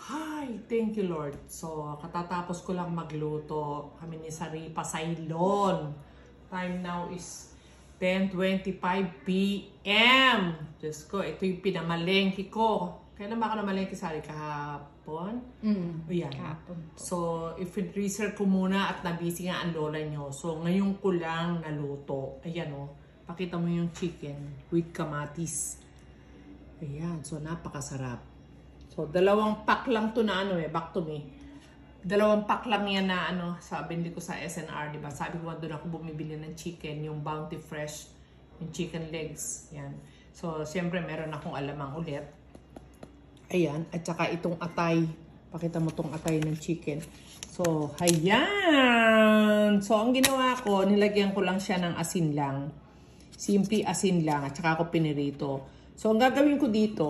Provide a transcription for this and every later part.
Hi, thank you Lord. So, katatapos ko lang magluto. Kami ni Saripa Sailon. Time now is 10:25 p.m. Diyos ko, ito yung pinamalengke ko. Kailan ba ako namalengke, Sari? Kahapon? O yan. Kahapon. So, i-freezer ko muna at nabisi nga ang lola nyo. So, ngayon ko lang naluto. Ayan o. Pakita mo yung chicken with kamatis. Ayan. So, napakasarap. So, 2 pack lang to na back to me. 2 pack lang yan na sabi ko sa SNR, di ba? Sabi ko doon ako bumibili ng chicken, yung Bounty Fresh, yung chicken legs. Yan. So, siyempre meron akong alamang ulit. Ayan. At saka itong atay. Pakita mo tong atay ng chicken. So, ayan. So, ang ginawa ko, nilagyan ko lang siya ng asin lang. Simple asin lang. At saka ako pinirito. So, ang gagawin ko dito,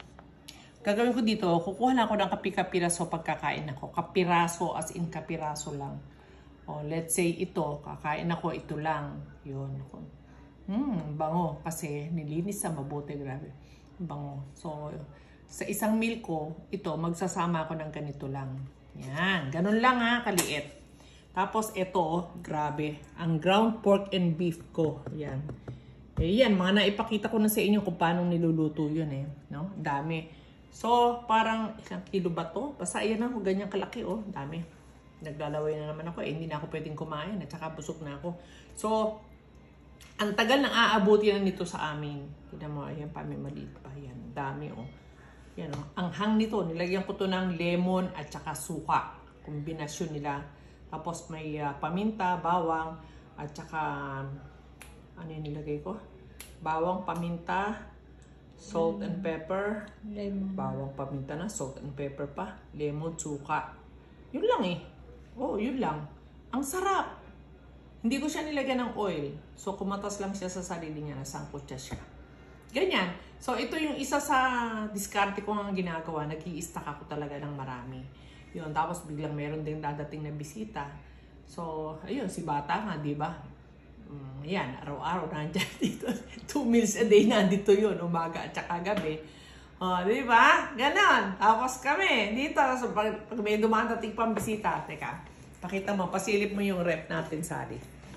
kukuha lang ako ng kapiraso pagkakain ako. Kapiraso as in kapiraso lang. O, let's say ito, kakain ako, ito lang. Yun. Bango. Kasi nilinis na mabuti, grabe. Bango. So, sa isang meal ko, ito, magsasama ako ng ganito lang. Yan. Ganun lang ha, kaliit. Tapos ito, grabe. Ang ground pork and beef ko. Yan. Yan, mga naipakita ko na sa inyo kung paano niluluto yun no? Dami. So, parang 1 kilo ba to? Basta ayan ako, ganyan kalaki dami. Naglalaway na naman ako, hindi na ako pwedeng kumain at saka busog na ako. So, ang tagal nang aabuti na nito sa amin. Tignan mo, ayan pa, may maliit pa. Yan, dami Yan ang hang nito, nilagyan ko to ng lemon at saka suka. Kombinasyon nila. Tapos may paminta, bawang, at saka, ano yung nilagay ko? Bawang, paminta, salt and pepper. Lemon. Bawang, paminta na, salt and pepper pa. Lemon, suka. Yun lang yun lang. Ang sarap. Hindi ko siya nilagyan ng oil. So, kumatas lang siya sa sarili niya. Nasangkot siya. Ganyan. So, ito yung isa sa diskarte ko nga ginagawa. Nag-i-stack ako talaga ng marami. Yun. Tapos, biglang meron din dadating na bisita. So, ayun, si bata nga, di ba? Yan, araw-araw nandiyan dito. 2 meals a day nandito yun, umaga at saka gabi. Di ba? Ganon. Tapos kami, dito, so pag may dumadating pang bisita, teka, pakita mo, pasilip mo yung rep natin, Sari.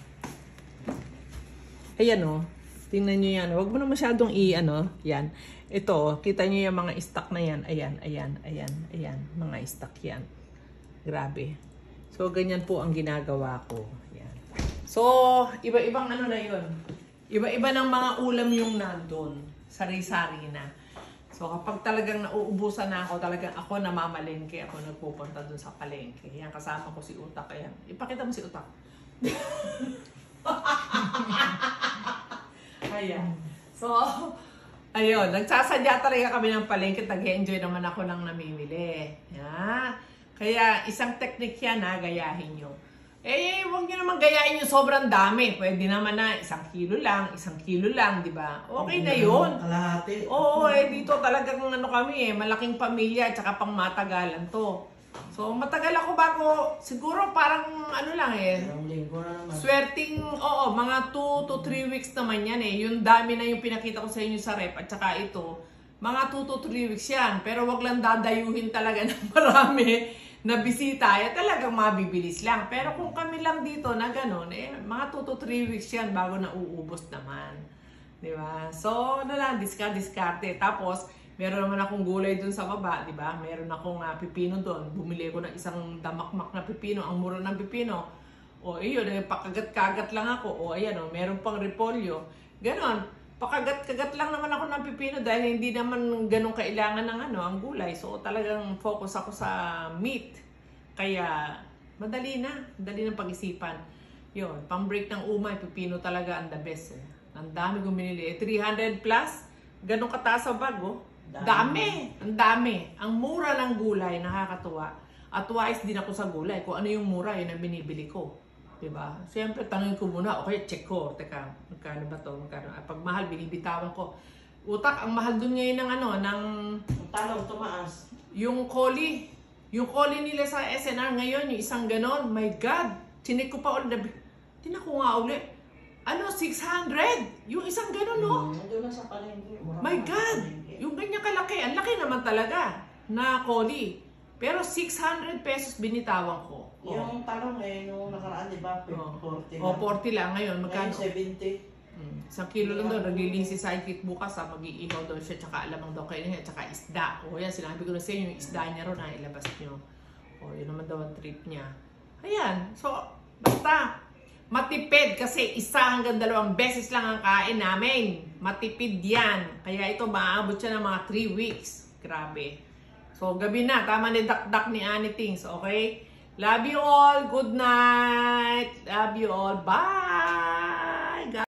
Ayan tingnan nyo yan. Huwag mo na masyadong yan. Ito, kita nyo yung mga stock na yan. Ayan, mga stock yan. Grabe. So, ganyan po ang ginagawa ko. So, iba-ibang na yun. Iba-iba ng mga ulam yung nandun. Sari-sari na. So, kapag talagang nauubusan na ako, talagang ako namamalengke. Ako nagpupunta dun sa palengke. Yan, kasama ko si Utak. Ayan. Ipakita mo si Utak. Ayan. So, ayun. Nagsasadya talaga kami ng palengke. Nag-enjoy naman ako ng namimili. Yan. Kaya, isang technique yan gayahin nyo. Huwag nyo naman gayain yung sobrang dami. Pwede naman na 1 kilo lang, 1 kilo lang, di ba? Okay na yun. Kalahati. Oo, dito talagang kami malaking pamilya, tsaka pang matagalan to. So, matagal ako bago, siguro parang swerting, mga 2 to 3 weeks naman yan Yung dami na yung pinakita ko sa inyo sa rep, at tsaka ito, mga 2 to 3 weeks yan. Pero wag lang dadayuhin talaga ng marami na bisita, talagang mabibilis lang. Pero kung kami lang dito na gano'n, mga 2 to 3 weeks yan bago nauubos naman. Di ba? So, diskarte. Tapos, meron naman akong gulay dun sa baba, di ba? Meron akong pipino dun. Bumili ko ng isang damakmak na pipino, ang mura ng pipino. Iyon, pakagat-kagat lang ako. Ayan, meron pang repolyo. Ganon. Pakagat-kagat lang naman ako ng pipino dahil hindi naman ganun kailangan ng ang gulay. So talagang focus ako sa meat. Kaya madali ng pag-isipan. Yun, pang-break ng umay, pipino talaga ang the best. Ang dami kong binili. 300 plus, ganun kataas sa bag Dami. Ang dami. Ang mura ng gulay, nakakatuwa. At wise din ako sa gulay. Kung ano yung mura, yun ang binibili ko. Diba? Siyempre, tanongin ko muna, okay, check ko. Teka, magkano ba to? Magkano? Pag mahal, binibitawan ko. Utak, ang mahal dun ngayon ng Talong, tumaas. yung Collie. Yung Collie nila sa SNR ngayon, yung isang ganon, my God. Chinik ko pa ulit. Tinak ko nga ulit. 600? Yung isang ganon, Doon na sa palengke. My God! Yung ganyan kalaki, ang laki naman talaga na Collie. Pero 600 pesos binitawan ko. Yung talong nung nakaraan, di ba? 40 O, 40 lang ngayon. Magkano? Ngayon, 70. Isang kilo lang daw. Naglilin si Sidekick bukas. Mag-iihaw daw siya. Tsaka alamang daw kayo niya. Tsaka isda. O yan, sinabi ko na sa inyo, yung isda niya ron, ilabas niyo. O, yun naman daw ang trip niya. Ayan. So, basta, matipid kasi 1 hanggang 2 beses lang ang kain namin. Matipid yan. Kaya ito, maaabot siya ng mga 3 weeks. Grabe. So, gabi na. Tama ni dakdak ni Annie Things. Okay? Love you all. Good night. Love you all. Bye!